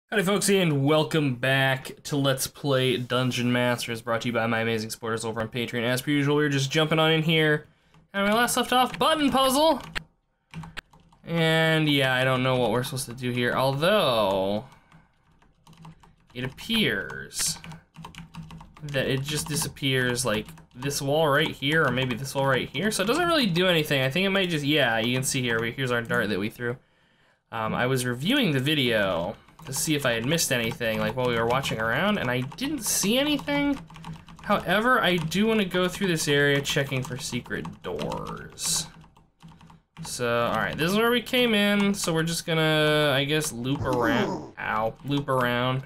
Howdy folks, and welcome back to Let's Play Dungeon Masters, brought to you by my amazing supporters over on Patreon. As per usual, we're just jumping on in here, and we last left off button puzzle. And yeah, I don't know what we're supposed to do here, although it appears that it just disappears like this wall right here, or maybe this wall right here, so it doesn't really do anything. I think it might just, yeah, you can see here, here's our dart that we threw. I was reviewing the video to see if I had missed anything, like while we were watching around, and I didn't see anything. However, I do want to go through this area checking for secret doors. So, alright, this is where we came in, so we're just gonna, I guess, loop around. Ow, loop around.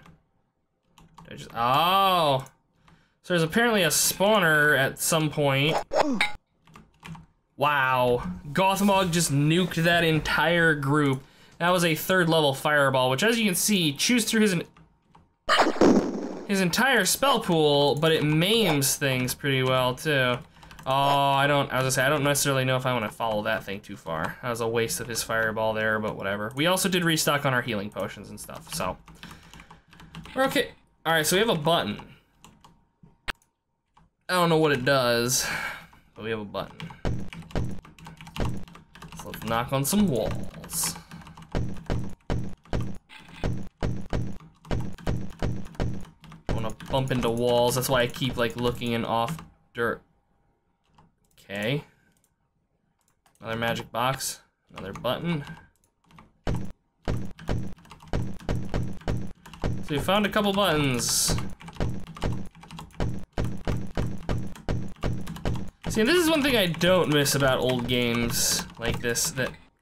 Oh! So there's apparently a spawner at some point. Wow, Gothmog just nuked that entire group. That was a third level fireball, which, as you can see, chews through his entire spell pool, but it maims things pretty well too. Oh, I was gonna say, I don't necessarily know if I want to follow that thing too far. That was a waste of his fireball there, but whatever. We also did restock on our healing potions and stuff, so we're okay. All right, so we have a button. I don't know what it does, but we have a button. So let's knock on some walls. Bump into walls, that's why I keep like looking in off dirt. Okay. Another magic box, another button. So we found a couple buttons. See, this is one thing I don't miss about old games like this,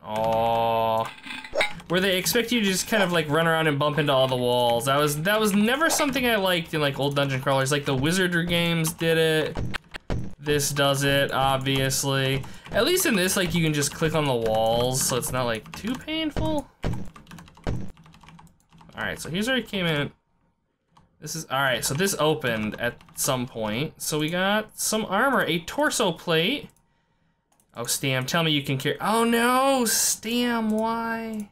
where they expect you to just kind of like run around and bump into all the walls. That was never something I liked in like old dungeon crawlers. Like the Wizardry games did it. This does it, obviously. At least in this, like, you can just click on the walls, so it's not like too painful. All right, so here's where we came in. This is, all right, so this opened at some point. So we got some armor, a torso plate. Oh, Stam, tell me you can carry, oh no, Stam, why?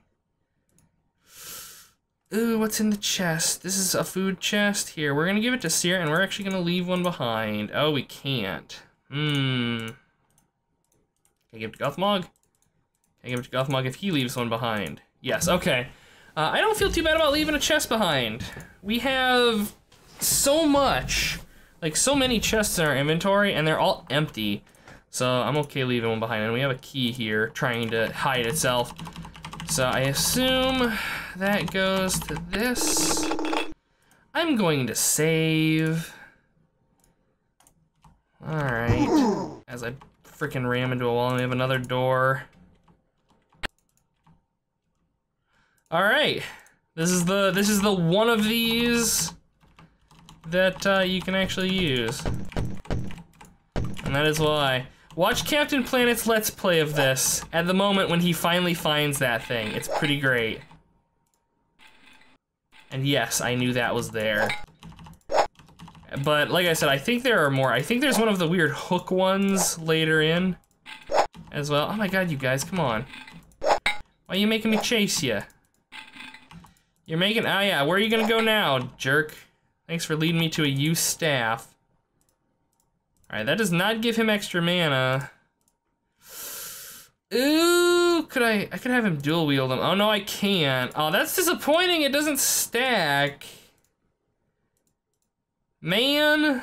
Ooh, what's in the chest? This is a food chest. Here, we're gonna give it to Seer, and we're actually gonna leave one behind. Oh, we can't. Can I give it to Gothmog? Can I give it to Gothmog if he leaves one behind? Yes, okay. I don't feel too bad about leaving a chest behind. We have so much, like so many chests in our inventory, and they're all empty. So I'm okay leaving one behind, and we have a key here trying to hide itself. So I assume that goes to this. I'm going to save. All right, as I freaking ram into a wall, and we have another door. All right, this is the one of these that you can actually use, and that is why. Watch Captain Planet's Let's Play of this at the moment when he finally finds that thing. It's pretty great. And yes, I knew that was there. But like I said, I think there are more. I think there's one of the weird hook ones later in as well. Oh my god, you guys, come on. Why are you making me chase you? You're making, oh yeah, where are you gonna go now, jerk? Thanks for leading me to a use staff. Alright, that does not give him extra mana. Ooh, I could have him dual wield them. Oh no, I can't. Oh, that's disappointing, it doesn't stack. Man.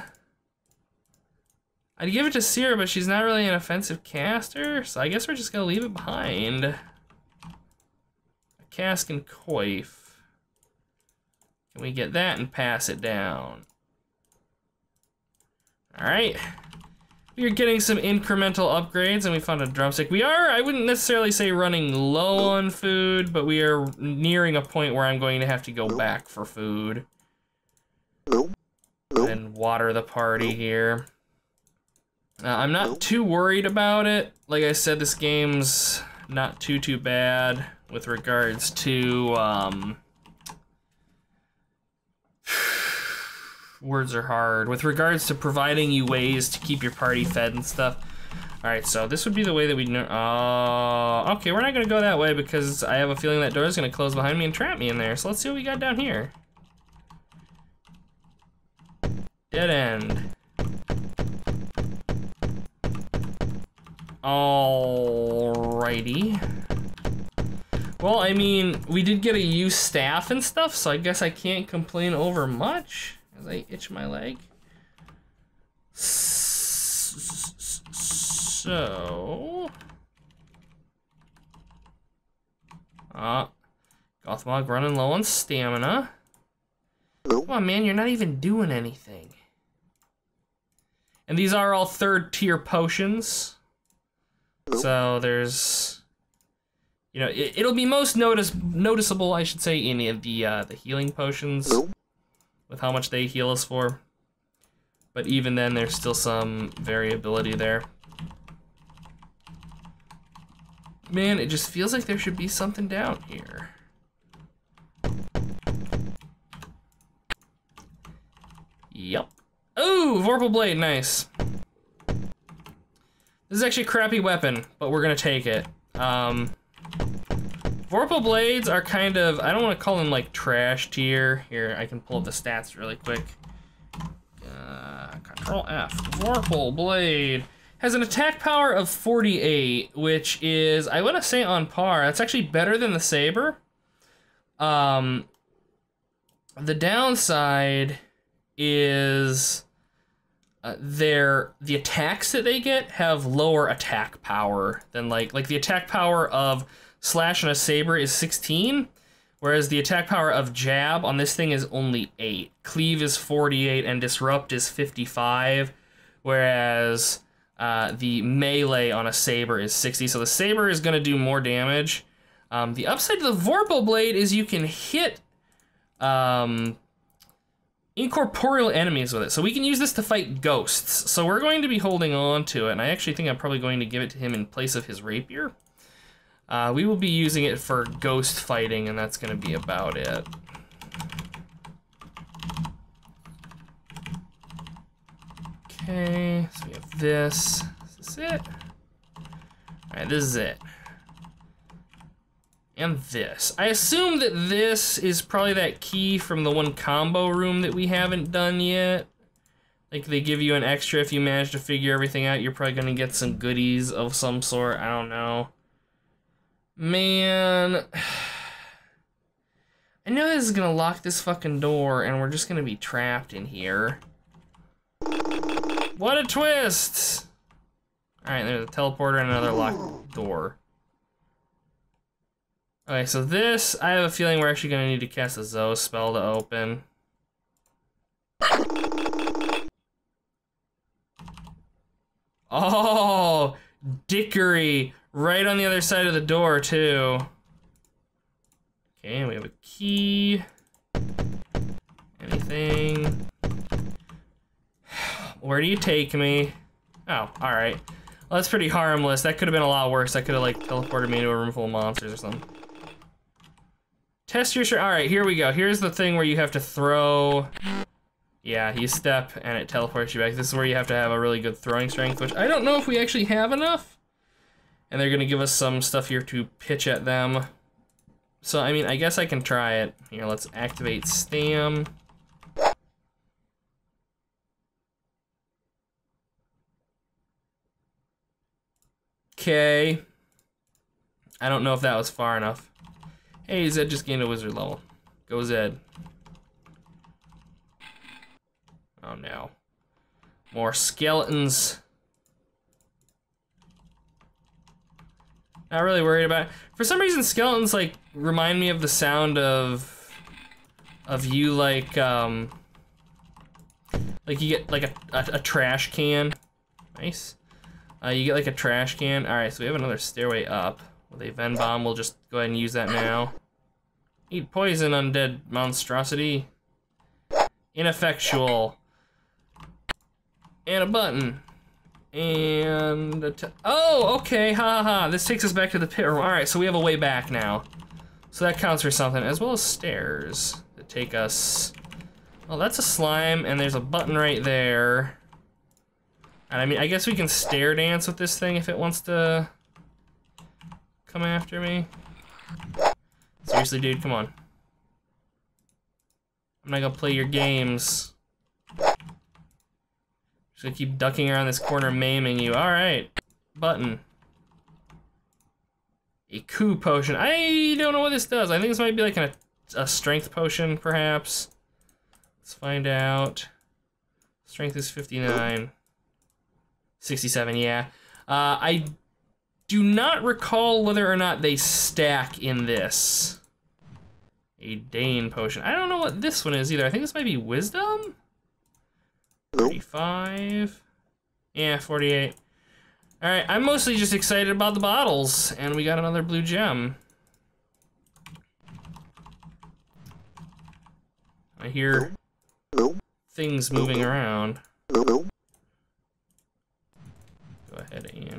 I'd give it to Sierra, but she's not really an offensive caster, so I guess we're just gonna leave it behind. A cask and coif. Can we get that and pass it down? All right, we are getting some incremental upgrades, and we found a drumstick. We are, I wouldn't necessarily say running low on food, but we are nearing a point where I'm going to have to go back for food. And water the party here. I'm not too worried about it. Like I said, this game's not too bad with regards to, words are hard. With regards to providing you ways to keep your party fed and stuff. Alright, so this would be the way that we know. Okay, we're not gonna go that way because I have a feeling that door is gonna close behind me and trap me in there. So let's see what we got down here. Dead end. Alrighty. Well, I mean, we did get a use staff and stuff, so I guess I can't complain over much as I itch my leg. So... Gothmog running low on stamina. Come on, man, you're not even doing anything. And these are all third-tier potions. So there's... You know, it'll be most noticeable, I should say, in the healing potions. With how much they heal us for. But even then, there's still some variability there. Man, it just feels like there should be something down here. Yep. Ooh, Vorpal Blade, nice. This is actually a crappy weapon, but we're gonna take it. Vorpal Blades are kind of, I don't want to call them like trash tier. Here, I can pull up the stats really quick. Control F. Vorpal Blade has an attack power of 48, which is, I want to say, on par. That's actually better than the Saber. The downside is the attacks that they get have lower attack power than like the attack power of Slash and a Saber is 16, whereas the attack power of Jab on this thing is only 8. Cleave is 48 and Disrupt is 55, whereas the melee on a Saber is 60, so the Saber is going to do more damage. The upside to the Vorpal Blade is you can hit incorporeal enemies with it, so we can use this to fight ghosts. So we're going to be holding on to it, and I actually think I'm probably going to give it to him in place of his rapier. We will be using it for ghost fighting, and that's going to be about it. Okay, so we have this. Is this it? Alright, this is it. And this. I assume that this is probably that key from the one combo room that we haven't done yet. Like, they give you an extra if you manage to figure everything out. You're probably going to get some goodies of some sort. I don't know. Man. I know this is going to lock this fucking door, and we're just going to be trapped in here. What a twist! Alright, there's a teleporter and another locked door. Okay, so this, I have a feeling we're actually gonna need to cast a Zoe spell to open. Oh, dickery! Right on the other side of the door, too. Okay, we have a key. Anything? Where do you take me? Oh, alright. Well, that's pretty harmless. That could have been a lot worse. That could have, like, teleported me into a room full of monsters or something. Test your strength. Alright, here we go. Here's the thing where you have to throw... Yeah, you step and it teleports you back. This is where you have to have a really good throwing strength, which I don't know if we actually have enough. And they're gonna give us some stuff here to pitch at them. So, I mean, I guess I can try it. Here, let's activate Stam. Okay. I don't know if that was far enough. Hey, Zed just gained a wizard level. Go Zed. Oh no. More skeletons. Not really worried about it. For some reason, skeletons, like, remind me of the sound of you, like you get, like, a trash can. Nice. You get, like, a trash can. Alright, so we have another stairway up. With a Ven Bomb, we'll just go ahead and use that now. Eat poison, undead monstrosity. Ineffectual. And a button. And a oh, okay, ha ha. This takes us back to the pit room. Alright, so we have a way back now. So that counts for something, as well as stairs that take us... Well, that's a slime, and there's a button right there. And I mean, I guess we can stare dance with this thing if it wants to come after me. Seriously, dude, come on. I'm not gonna play your games. Just gonna keep ducking around this corner, maiming you. Alright. Button. A coup potion. I don't know what this does. I think this might be like a strength potion, perhaps. Let's find out. Strength is 59. 67, yeah. I do not recall whether or not they stack in this. A Dane potion. I don't know what this one is either. I think this might be Wisdom? 35. Yeah, 48. Alright, I'm mostly just excited about the bottles, and we got another blue gem. I hear things moving around. Go ahead, Ian.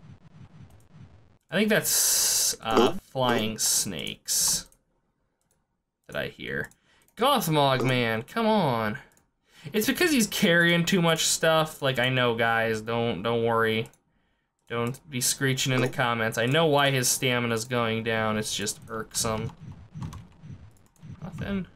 I think that's flying snakes that I hear. Gothmog, man, come on. It's because he's carrying too much stuff. Like, I know, guys, don't worry. Don't be screeching in the comments. I know why his stamina's going down. It's just irksome. Nothing.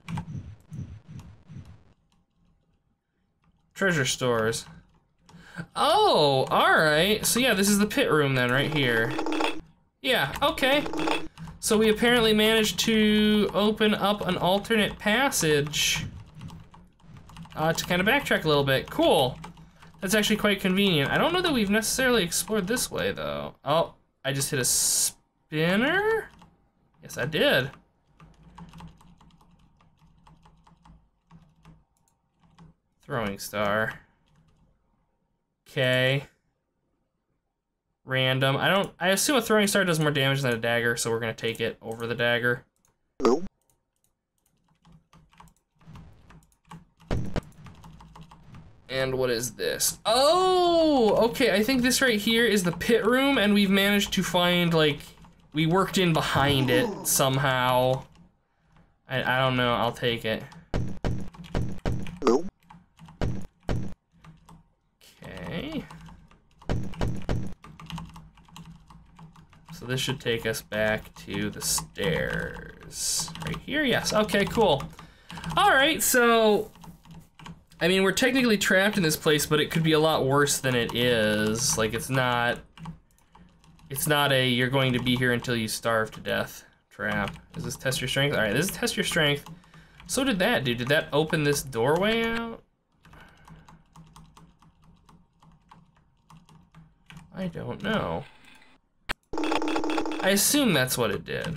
Treasure stores. Oh, alright. So yeah, this is the pit room then, right here. Yeah, okay. So we apparently managed to open up an alternate passage to kind of backtrack a little bit. Cool. That's actually quite convenient. I don't know that we've necessarily explored this way, though. Oh, I just hit a spinner? Yes, I did. Throwing star. Okay. Random. I assume a throwing star does more damage than a dagger, so we're gonna take it over the dagger. And what is this? Oh, okay, I think this right here is the pit room, and we've managed to find, like, we worked in behind it somehow. I don't know, I'll take it. Okay. So this should take us back to the stairs. Right here, yes, okay, cool. All right, so, I mean, we're technically trapped in this place, but it could be a lot worse than it is. Like, it's not a you're going to be here until you starve to death trap. Does this test your strength? All right, this is test your strength. So did that, dude. Did that open this doorway out? I don't know. I assume that's what it did.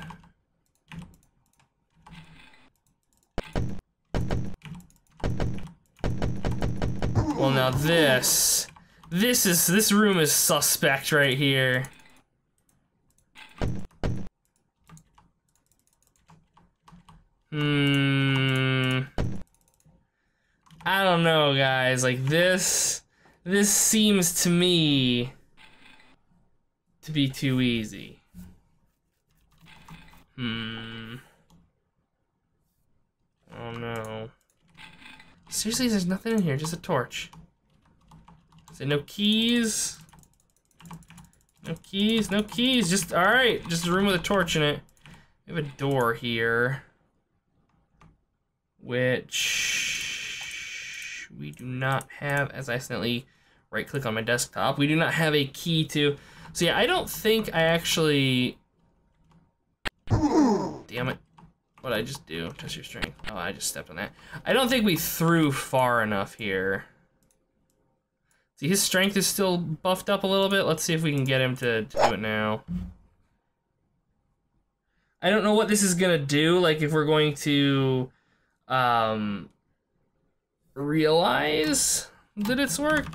Well, now this room is suspect right here. I don't know, guys. Like, this seems to me to be too easy. Oh no. Seriously, there's nothing in here, just a torch. Is there no keys? No keys, no keys. Just, alright, just a room with a torch in it. We have a door here, which we do not have, as I accidentally right-click on my desktop. We do not have a key to. So yeah, I don't think I actually... Damn it. What did I just do? Test your strength. Oh, I just stepped on that. I don't think we threw far enough here. See, his strength is still buffed up a little bit. Let's see if we can get him to do it now. I don't know what this is gonna do, like if we're going to realize that it's worked.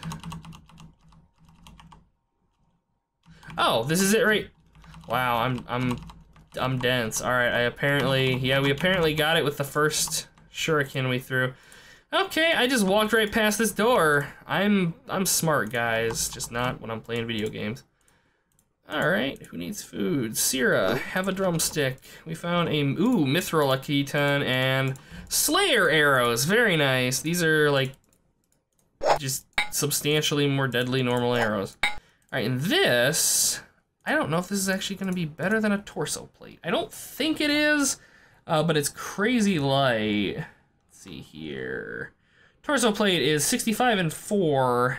Oh, this is it, right? Wow, I'm dense. All right, we apparently got it with the first shuriken we threw. Okay, I just walked right past this door. I'm smart, guys, just not when I'm playing video games. All right, who needs food? Syrah, have a drumstick. We found a mithril akiton and slayer arrows. Very nice. These are like just substantially more deadly normal arrows. All right, and this, I don't know if this is actually gonna be better than a torso plate. I don't think it is, but it's crazy light. Let's see here. Torso plate is 65 and 4.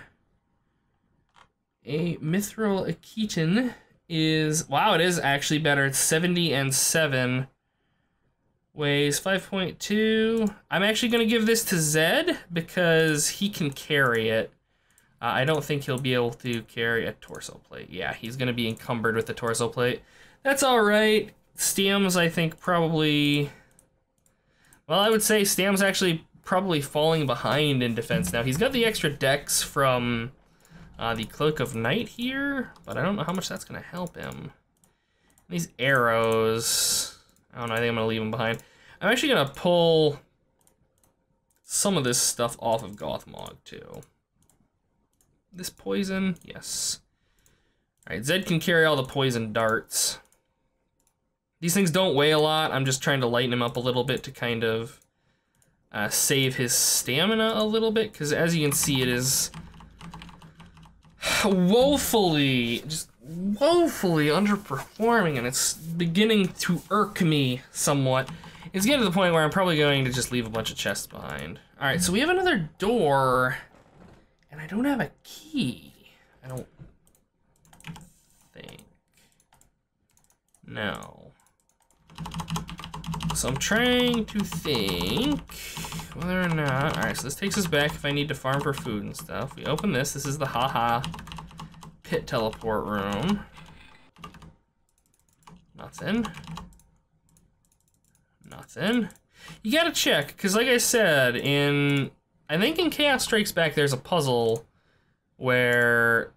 A mithril Akiton is, wow, it is actually better. It's 70 and 7. Weighs 5.2. I'm actually going to give this to Zed because he can carry it. I don't think he'll be able to carry a torso plate. Yeah, he's going to be encumbered with the torso plate. That's all right. Stam's, I think, probably... Well, I would say Stam's actually probably falling behind in defense now. He's got the extra dex from the Cloak of Night here, but I don't know how much that's going to help him. These arrows... I don't know, I think I'm gonna leave them behind. I'm actually gonna pull some of this stuff off of Gothmog too. This poison, yes. All right, Zed can carry all the poison darts. These things don't weigh a lot. I'm just trying to lighten him up a little bit to kind of save his stamina a little bit, because as you can see, it is woefully underperforming, and it's beginning to irk me somewhat. It's getting to the point where I'm probably going to just leave a bunch of chests behind. All right, so we have another door, and I don't have a key. I don't think. No. So I'm trying to think whether or not... All right, so this takes us back if I need to farm for food and stuff. We open this. This is the haha pit teleport room. Nothing. Nothing. You gotta check, because like I said, I think in Chaos Strikes Back there's a puzzle where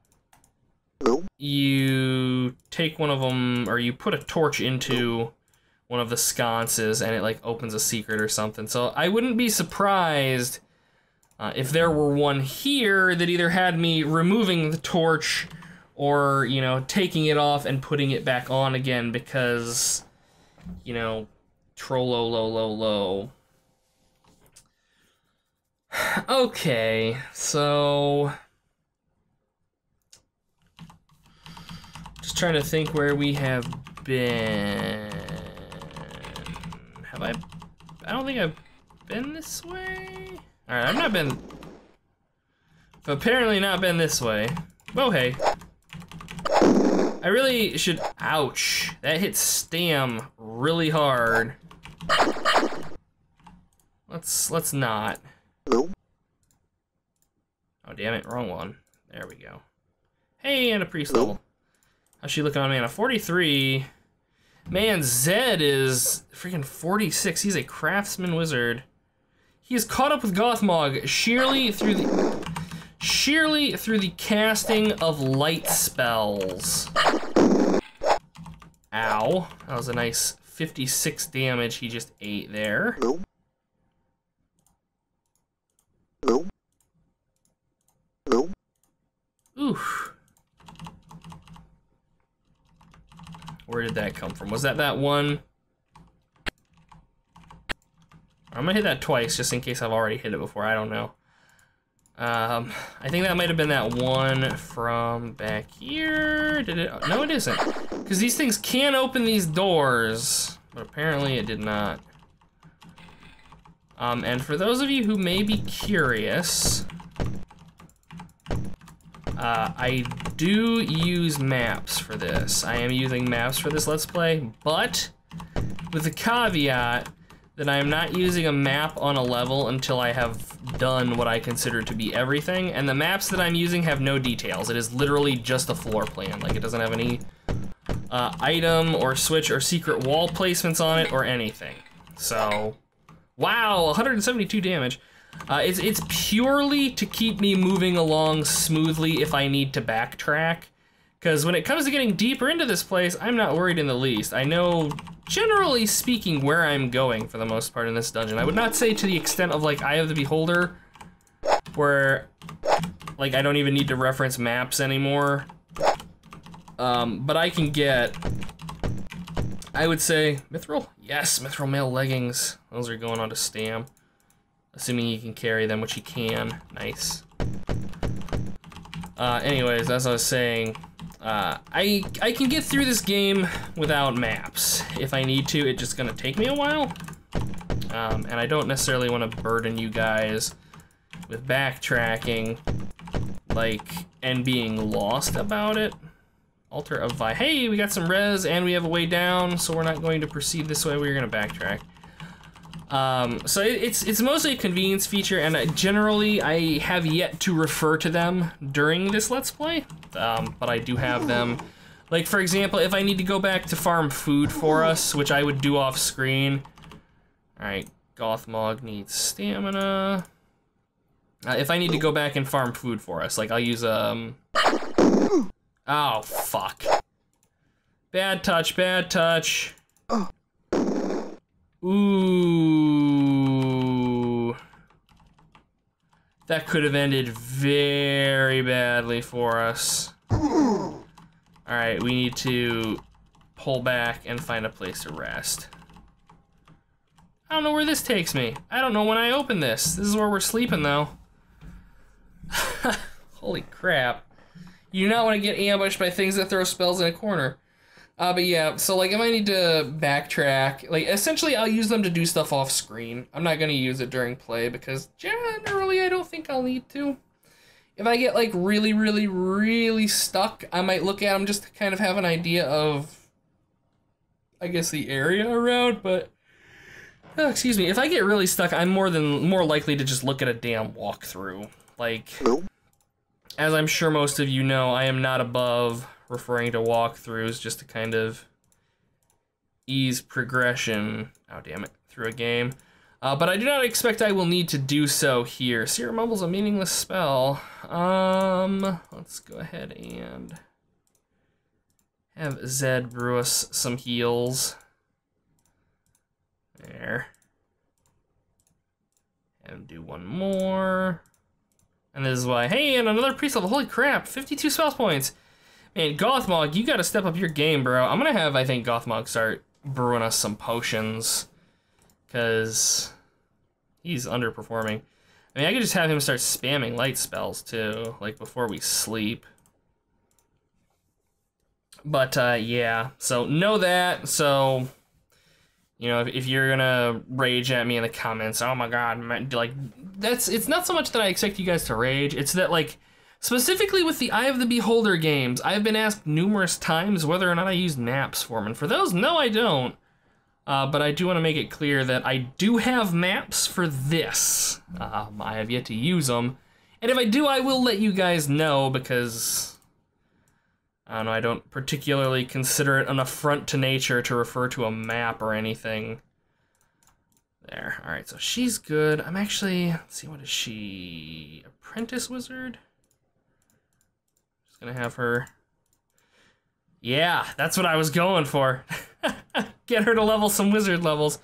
you take one of them, or you put a torch into one of the sconces and it like opens a secret or something. So I wouldn't be surprised if there were one here that either had me removing the torch or, you know, taking it off and putting it back on again because, you know, troll-lo-lo-lo-lo. Okay, so... Just trying to think where we have been. Have I don't think I've been this way? Alright, I've not been... I've apparently not been this way. Oh, hey. I really should... Ouch. That hit Stam really hard. Let's not. Oh, damn it. Wrong one. There we go. Hey, and a priest level. How's she looking on mana? 43. Man, Zed is freaking 46. He's a craftsman wizard. He is caught up with Gothmog sheerly through the casting of light spells. Ow. That was a nice 56 damage he just ate there. Oof. Where did that come from? Was that one? I'm gonna hit that twice just in case I've already hit it before. I don't know. I think that might have been that one from back here. Did it? No, it isn't. Because these things can open these doors, but apparently it did not. And for those of you who may be curious, I do use maps for this. I am using maps for this Let's Play, but with the caveat that I am not using a map on a level until I have done what I consider to be everything, and the maps that I'm using have no details. It is literally just a floor plan. Like, it doesn't have any item or switch or secret wall placements on it or anything. So, wow, 172 damage. It's purely to keep me moving along smoothly if I need to backtrack. Because when it comes to getting deeper into this place, I'm not worried in the least. I know, generally speaking, where I'm going for the most part in this dungeon. I would not say to the extent of, like, Eye of the Beholder, where, like, I don't even need to reference maps anymore. But I can get, I would say, Mithril? Yes, Mithril Mail Leggings. Those are going on to Stam. Assuming he can carry them, which he can. Nice. Anyways, as I was saying, I can get through this game without maps. If I need to, it's just gonna take me a while. And I don't necessarily want to burden you guys with backtracking, like, and being lost about it. Altar of Vi. Hey, we got some res and we have a way down, so we're not going to proceed this way. We're gonna backtrack. So it's mostly a convenience feature, and generally I have yet to refer to them during this Let's Play, but I do have them. Like, for example, if I need to go back to farm food for us, which I would do off screen. Alright, Gothmog needs stamina. If I need to go back and farm food for us, like I'll use, oh, fuck. Bad touch, bad touch. Ooh. That could have ended very badly for us. Alright, we need to pull back and find a place to rest. I don't know where this takes me. I don't know when I open this. This is where we're sleeping, though. Holy crap. You do not want to get ambushed by things that throw spells in a corner. But yeah, so like if I need to backtrack, like essentially I'll use them to do stuff off screen. I'm not going to use it during play because generally I don't think I'll need to. If I get like really stuck, I might look at them just to kind of have an idea of, I guess, the area around, but... Oh, excuse me, if I get really stuck, I'm more likely to just look at a damn walkthrough. Like, as I'm sure most of you know, I am not above referring to walkthroughs just to kind of ease progression, oh damn it, through a game. But I do not expect I will need to do so here. Seer Mumble's a meaningless spell. Let's go ahead and have Zed brew us some heals. There. And do one more. And this is why, hey, and another priest level, holy crap, 52 spell points. Man, Gothmog, you gotta step up your game, bro. I'm gonna have, I think, Gothmog start brewing us some potions. Because he's underperforming. I mean, I could just have him start spamming light spells, too, like before we sleep. But, yeah, so know that, so... You know, if you're gonna rage at me in the comments, oh my god, man, like, it's not so much that I expect you guys to rage, it's that, like, specifically with the Eye of the Beholder games, I've been asked numerous times whether or not I use maps for them, and for those, no I don't. But I do want to make it clear that I do have maps for this. I have yet to use them, and if I do, I will let you guys know, because... I don't know, I don't particularly consider it an affront to nature to refer to a map or anything. There, alright, so she's good. I'm actually, let's see, what is she? Apprentice wizard? Just gonna have her. Yeah, that's what I was going for. Get her to level some wizard levels.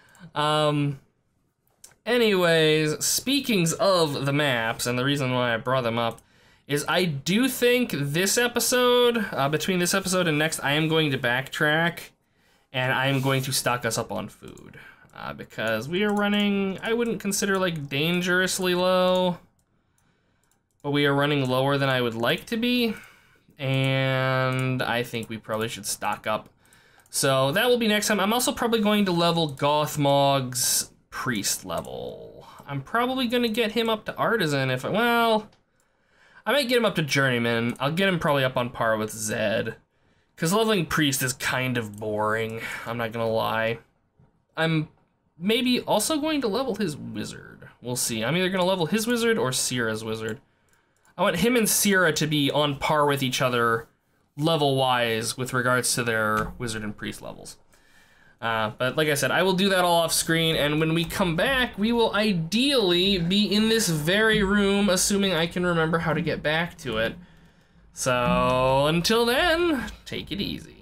Anyways, speaking of the maps, and the reason why I brought them up, is I do think this episode, between this episode and next, I am going to backtrack, and I am going to stock us up on food. Because we are running, I wouldn't consider like dangerously low, but we are running lower than I would like to be, and I think we probably should stock up. So that will be next time. I'm also probably going to level Gothmog's priest level. I'm probably going to get him up to artisan if, well... I might get him up to journeyman. I'll get him probably up on par with Zed. Because leveling priest is kind of boring, I'm not gonna lie. I'm maybe also going to level his wizard. We'll see. I'm either gonna level his wizard or Sierra's wizard. I want him and Sierra to be on par with each other level-wise with regards to their wizard and priest levels. But like I said, I will do that all off screen, and when we come back, we will ideally be in this very room, assuming I can remember how to get back to it. So, until then, take it easy.